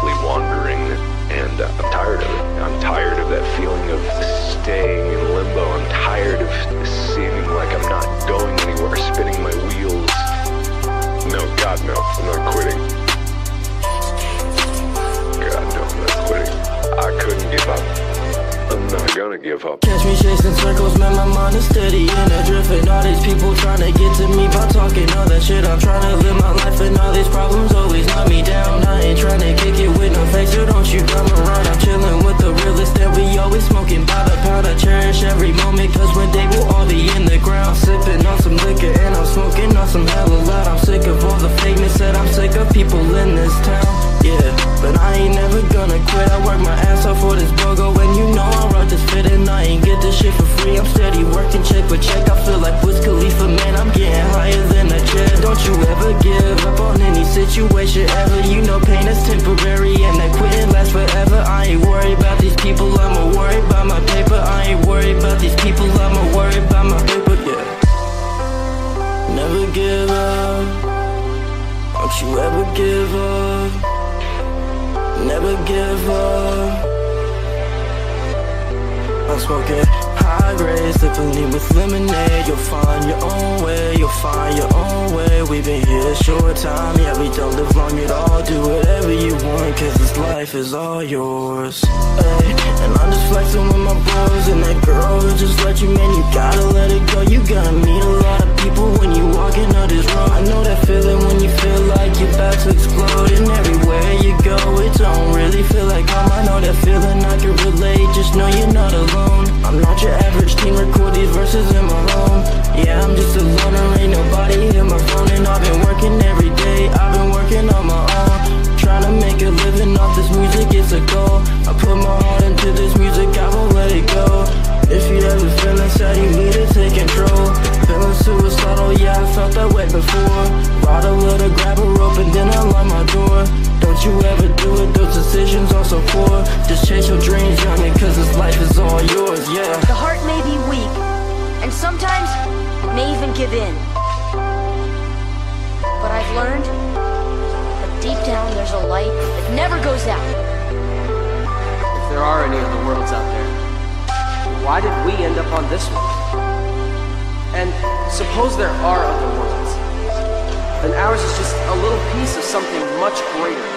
aimlessly wandering, and I'm tired of it. I'm tired of that feeling of staying in limbo. I'm tired of seeming like I'm not going anywhere, spinning my wheels. No, God no, I'm not quitting. God no, I'm not quitting. I couldn't give up. I'm not gonna give up. Catch me chasing circles, man, my mind is steady in a drift. And all these people trying to get to me by talking all that shit. I'm trying to live my life and all these problems always knock me down. I ain't trying to kick it with no face, so don't you come around. I'm chilling with the realest that we always smoking by the pound. I cherish every moment, cause one day we'll all be in the ground. Sipping on some liquor and I'm smoking on some hella loud. I'm sick of all the fakeness, and I'm sick of people in this town. Yeah, but I ain't never gonna quit. I work my ass off for this BOGO, and you know I rock this fit, and I ain't get this shit for free. I'm steady working check for check. I feel like Wiz Khalifa, man, I'm getting higher than a jet. Don't you ever give up on any situation ever. You know pain is temporary and that quitting lasts forever. I ain't worried about these people, I'ma worry about my paper. I ain't worried about these people, I'ma worry about my paper, yeah. Never give up. Don't you ever give up. Never give up. I'm smoking high grade, sipping lean with lemonade. You'll find your own way, you'll find your own way. We've been here a short time, yeah, we don't live long at all. Do whatever you want, cause this life is all yours. Ay, and I'm just flexing with my bros, and that girl who just let you, man, you gotta let it go. You gotta meet a lot of people when you walking on this road. I know that feeling when you feel like you're about to explode. And everywhere you go, it don't really feel like home. I know that feeling, I can relate, just know you're not alone. I'm not your average teen, record these verses in my home. Yeah, I'm just a loner, ain't nobody hit my phone. And I've been working every day, I've been working on my own. Trying to make a living off this music, it's a goal. I put my heart into this music, I won't let it go. If you ever feeling sad, you need to take control. Feeling suicidal, yeah, I felt that way before. Ride a little, grab a rope, and then unlock my door. Don't you ever do it, those decisions are so poor. Just chase your dreams, youngin', cause this life is all yours, yeah. The heart may be weak, and sometimes it may even give in. But I've learned that deep down there's a light that never goes out. If there are any other worlds out there, why did we end up on this one? And suppose there are other worlds, then ours is just a little piece of something much greater.